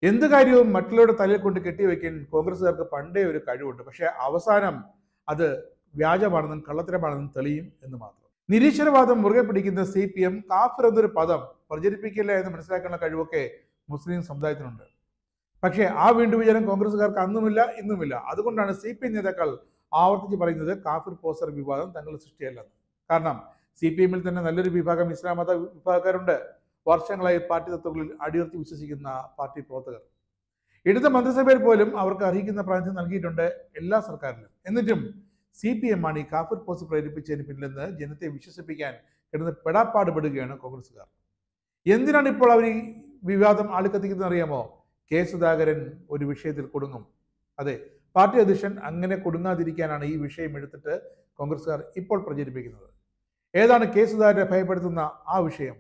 എന്ത് കാര്യവും മറ്റുള്ളവരുടെ തലയിൽ കൊണ്ട് കെട്ടിവെക്കാൻ കോൺഗ്രസ്സുകാർക്ക് പണ്ടേ ഒരു കഴിവുണ്ട്. പക്ഷേ അവസാനം അത് വ്യാജമാണെന്നും കള്ളത്തരമാണെന്നും തെളിയും എന്ന് മാത്രം. നിരീശ്വരവാദം മുറുകെ പിടിക്കുന്ന CPM കാഫിർ എന്നൊരു പദം പ്രചരിപ്പിക്കില്ല എന്ന് മനസ്സിലാക്കാനുള്ള കഴിവൊക്കെ മുസ്ലിം സമുദായത്തിനുണ്ട്. പക്ഷേ ആ വീണ്ടുവിചാരം കോൺഗ്രസ്സുകാർക്ക് അന്നുമില്ല ഇന്നുമില്ല. അതുകൊണ്ടാണ് CPM നേതാക്കൾ ആവർത്തിച്ച് പറയുന്നത് കാഫിർ പോസ്റ്റർ വിവാദം തങ്ങളുടെ സൃഷ്ടിയല്ലെന്ന്. കാരണം CPM-ൽ തന്നെ നല്ലൊരു വിഭാഗം ഇസ്ലാം മത വിഭാഗക്കാരുണ്ട്. വർഷങ്ങളായി പാർട്ടി തത്വങ്ങളിൽ അടിയുറച്ച് വിശ്വസിക്കുന്ന പാർട്ടി പ്രവർത്തകർ. ഇടത് മന്ത്രിസഭയിൽ പോലും അവർക്ക് അർഹിക്കുന്ന പ്രാതിനിധ്യം നൽകിയിട്ടുണ്ട് എല്ലാ സർക്കാരിലും. എന്നിട്ടും CPM ആണ് ഈ കാഫിർ പോസ്റ്റ് പ്രേരിപ്പിച്ചതിന് പിന്നിലെന്ന് ജനത്തെ വിശ്വസിപ്പിക്കാൻ കിടന്ന് പെടാപ്പാടുപെടുകയാണ് കോൺഗ്രസ്സുകാർ. എന്തിനാണ് ഇപ്പോൾ അവർ ഈ വിവാദം ആളിക്കത്തിക്കുന്നത് അറിയാമോ? കെ സുധാകരൻ ഒരു വിഷയത്തിൽ കുടുങ്ങും. അതെ, പാർട്ടി അധ്യക്ഷൻ അങ്ങനെ കുടുങ്ങാതിരിക്കാനാണ് ഈ വിഷയം എടുത്തിട്ട് കോൺഗ്രസ്സുകാർ ഇപ്പോൾ പ്രചരിപ്പിക്കുന്നത്. ഏതാണ് കെ സുധാകരനെ ഭയപ്പെടുത്തുന്ന ആ വിഷയം?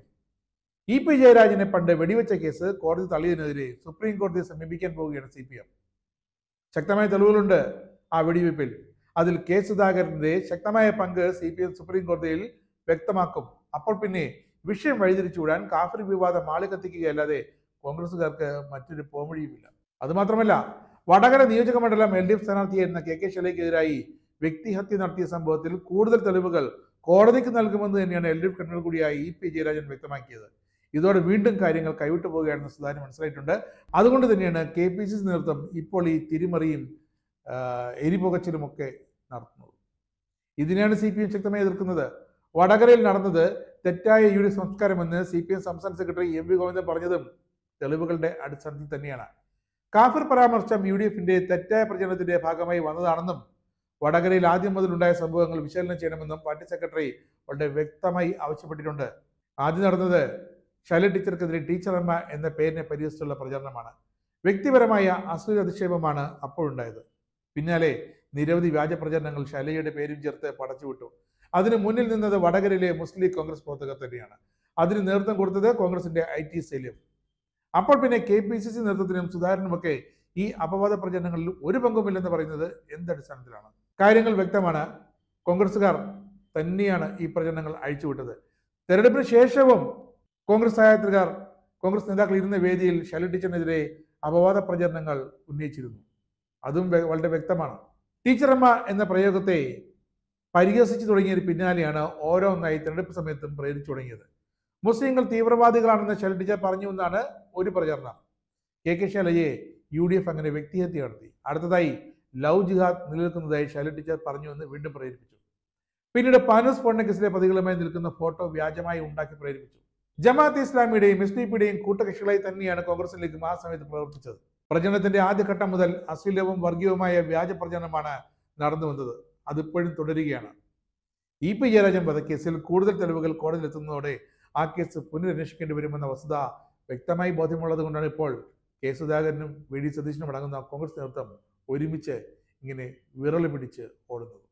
EP ജയരാജനെ പണ്ട് വെടിവെച്ച കേസ് കോടതി തള്ളിയതിനെതിരെ സുപ്രീം കോടതിയെ സമീപിക്കാൻ പോവുകയാണ് CPM. ശക്തമായ തെളിവുകളുണ്ട് ആ വെടിവെപ്പിൽ. അതിൽ കെ സുധാകരന്റെ ശക്തമായ പങ്ക് CPM സുപ്രീം കോടതിയിൽ വ്യക്തമാക്കും. അപ്പോൾ പിന്നെ വിഷയം വഴിതിരിച്ചുവിടാൻ കാഫിർ വിവാദം ആളിക്കത്തിക്കുകയല്ലാതെ കോൺഗ്രസ്സുകാർക്ക് മറ്റൊരു പോംവഴിയുമില്ല. അതുമാത്രമല്ല, വടകര നിയോജക മണ്ഡലം LDF സ്ഥാനാർത്ഥിയായിരുന്ന KK ശൈലജയ്ക്കെതിരായി വ്യക്തിഹത്യ നടത്തിയ സംഭവത്തിൽ കൂടുതൽ തെളിവുകൾ കോടതിക്ക് നൽകുമെന്ന് തന്നെയാണ് LDF കൺവീനർ കൂടിയായ EP ജയരാജൻ വ്യക്തമാക്കിയത്. ഇതോടെ വീണ്ടും കാര്യങ്ങൾ കൈവിട്ടു പോവുകയാണെന്ന് സുധാകരൻ മനസ്സിലായിട്ടുണ്ട്. അതുകൊണ്ട് തന്നെയാണ് KPCC നേതൃത്വം ഇപ്പോൾ ഈ തിരിമറിയും എരിപുകച്ചിലുമൊക്കെ നടത്തുന്നത്. ഇതിനെയാണ് CPM ശക്തമായി എതിർക്കുന്നത്. വടകരയിൽ നടന്നത് തെറ്റായ UDF സംസ്കാരമെന്ന് CPM സംസ്ഥാന സെക്രട്ടറി MV ഗോവിന്ദൻ പറഞ്ഞതും തെളിവുകളുടെ അടിസ്ഥാനത്തിൽ തന്നെയാണ്. കാഫിർ പരാമർശം UDF-ന്റെ തെറ്റായ പ്രചരണത്തിന്റെ ഭാഗമായി വന്നതാണെന്നും വടകരയിൽ ആദ്യം മുതൽ ഉണ്ടായ സംഭവങ്ങൾ വിശകലനം ചെയ്യണമെന്നും പാർട്ടി സെക്രട്ടറി വളരെ വ്യക്തമായി ആവശ്യപ്പെട്ടിട്ടുണ്ട്. ആദ്യം നടന്നത് ശൈലജ ടീച്ചർക്കെതിരെ ടീച്ചറമ്മ എന്ന പേരിനെ പരിഹസിച്ചുള്ള പ്രചരണമാണ്. വ്യക്തിപരമായ അശ്ലീല അധിക്ഷേപമാണ് അപ്പോഴുണ്ടായത്. പിന്നാലെ നിരവധി വ്യാജ പ്രചരണങ്ങൾ ശൈലജയുടെ പേരും ചേർത്ത് പടച്ചുവിട്ടു. അതിന് മുന്നിൽ നിന്നത് വടകരയിലെ മുസ്ലിം ലീഗ് കോൺഗ്രസ് പ്രവർത്തകർ തന്നെയാണ്. അതിന് നേതൃത്വം കൊടുത്തത് കോൺഗ്രസിന്റെ IT സെല്ലും. അപ്പോൾ പിന്നെ KPCC നേതൃത്വത്തിനും സുധാകരനുമൊക്കെ ഈ അപവാദ പ്രചരണങ്ങളിൽ ഒരു പങ്കുമില്ലെന്ന് പറയുന്നത് എന്തടിസ്ഥാനത്തിലാണ്? കാര്യങ്ങൾ വ്യക്തമാണ്. കോൺഗ്രസ്സുകാർ തന്നെയാണ് ഈ പ്രചരണങ്ങൾ അഴിച്ചുവിട്ടത്. തെരഞ്ഞെടുപ്പിന് ശേഷവും കോൺഗ്രസ് സഹായത്തിൽക്കാർ കോൺഗ്രസ് നേതാക്കൾ ഇരുന്ന വേദിയിൽ ശൈലജ ടീച്ചറിനെതിരെ അപവാദ പ്രചരണങ്ങൾ ഉന്നയിച്ചിരുന്നു. അതും വളരെ വ്യക്തമാണ്. ടീച്ചറമ്മ എന്ന പ്രയോഗത്തെ പരിഹസിച്ചു തുടങ്ങിയതിന് പിന്നാലെയാണ് ഓരോന്നായി തെരഞ്ഞെടുപ്പ് സമയത്തും പ്രേരിച്ചു തുടങ്ങിയത്. മുസ്ലിങ്ങൾ തീവ്രവാദികളാണെന്ന് ശൈലജ ടീച്ചർ പറഞ്ഞു എന്നാണ് ഒരു പ്രചരണം. KK ശൈലജയെ UDF അങ്ങനെ വ്യക്തിഹത്യ നടത്തി. അടുത്തതായി ലവ് ജിഹാദ് നിലനിൽക്കുന്നതായി ശൈലജ ടീച്ചർ പറഞ്ഞു എന്ന് വീണ്ടും പ്രേരിപ്പിച്ചു. പിന്നീട് പാനൂർ സ്ഫോടന കേസിലെ പ്രതികളുമായി നിൽക്കുന്ന ഫോട്ടോ വ്യാജമായി ഉണ്ടാക്കി പ്രേരിപ്പിച്ചു. ജമാഅത്തെ ഇസ്ലാമിയുടെയും SDP-യുടെയും കൂട്ടകക്ഷികളായി തന്നെയാണ് കോൺഗ്രസിലേക്ക് ആ സമയത്ത് പ്രവർത്തിച്ചത്. പ്രചരണത്തിന്റെ ആദ്യഘട്ടം മുതൽ അശ്ലീലവും വർഗീയവുമായ വ്യാജ പ്രചരണമാണ് നടന്നു വന്നത്. അതിപ്പോഴും തുടരുകയാണ്. EP ജയരാജൻ വധക്കേസിൽ കൂടുതൽ തെളിവുകൾ കോടതിയിലെത്തുന്നതോടെ ആ കേസ് പുനരന്വേഷിക്കേണ്ടി വരുമെന്ന വസ്തുത വ്യക്തമായി ബോധ്യമുള്ളത് കൊണ്ടാണ് ഇപ്പോൾ കെ സുധാകരനും VD സതീശനും അടങ്ങുന്ന കോൺഗ്രസ് നേതൃത്വം ഒരുമിച്ച് ഇങ്ങനെ വിരളി പിടിച്ച് ഓടുന്നത്.